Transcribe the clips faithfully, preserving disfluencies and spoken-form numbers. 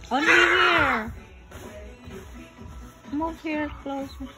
Only here. Move here closer.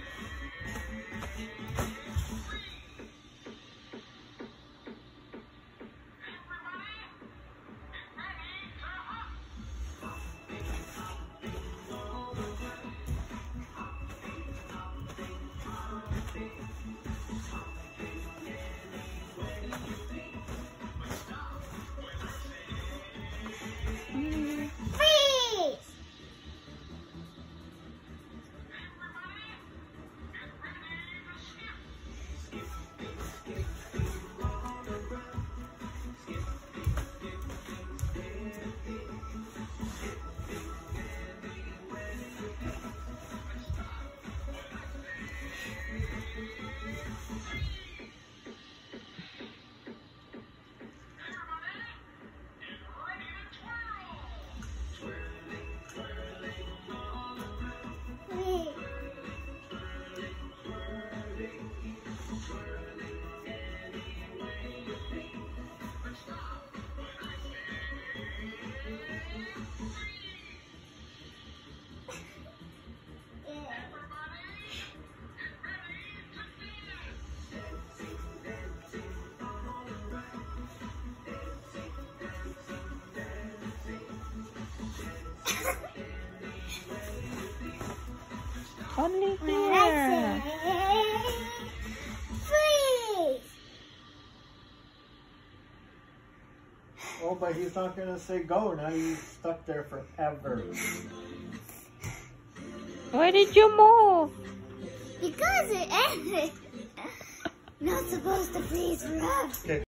Only here. Freeze. Oh, but he's not going to say go. Now you're stuck there forever. Why did you move? Because it ended. Not supposed to freeze forever. Okay.